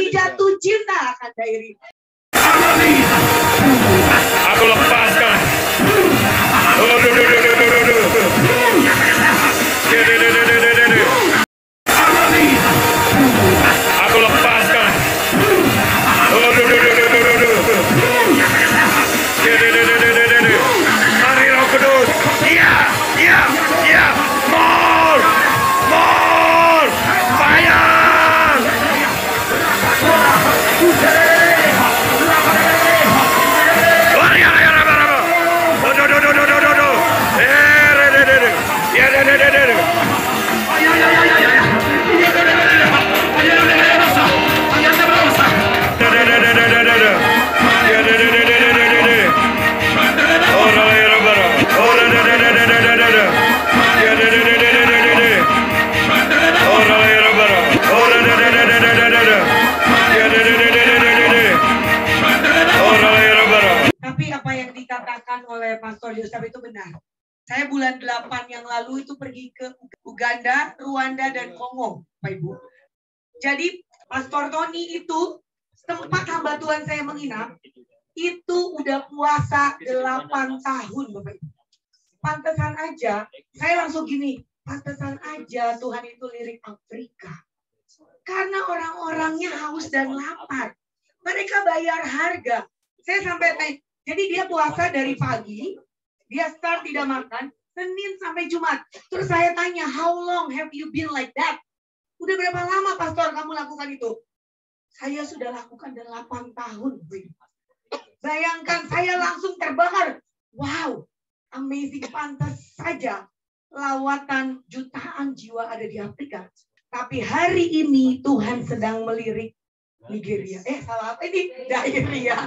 lagi jatuh cinta akan Dairi. Aku lepaskan. Aku lepaskan. Mari Roh Kudus. Iya, iya, iya. More, more, fire. Tapi apa yang dikatakan oleh Pastor Yosef itu benar. Saya bulan 8 yang lalu itu pergi ke Uganda, Rwanda, dan Kongo, Pak Ibu. Jadi Pastor Tony itu tempat hamba Tuhan saya menginap, itu udah puasa 8 tahun, Bapak Ibu. Pantesan aja, saya langsung gini, pantesan aja Tuhan itu lirik Afrika. Karena orang-orangnya haus dan lapar. Mereka bayar harga. Saya sampai tanya, jadi dia puasa dari pagi, dia start tidak makan, Senin sampai Jumat. Terus saya tanya, how long have you been like that? Udah berapa lama pastor kamu lakukan itu? Saya sudah lakukan 8 tahun. Bayangkan saya langsung terbakar. Wow, amazing, pantas saja lawatan jutaan jiwa ada di Afrika. Tapi hari ini Tuhan sedang melirik Nigeria. Salah apa ini? Dairi ya.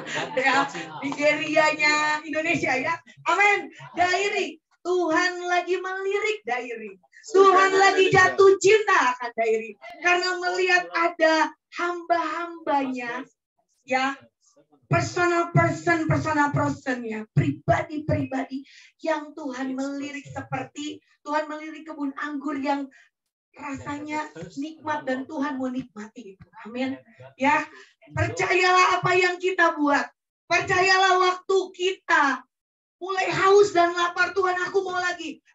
Nigerianya Indonesia ya. Amin. Dairi. Tuhan lagi melirik Dairi. Tuhan lagi jatuh cinta akan Dairi. Karena melihat ada hamba-hambanya ya. Personal person ya. Pribadi-pribadi yang Tuhan melirik seperti Tuhan melirik kebun anggur yang rasanya nikmat dan Tuhan mau nikmati itu. Amin. Ya, percayalah apa yang kita buat. Percayalah waktu kita mulai haus dan lapar, Tuhan aku mau lagi.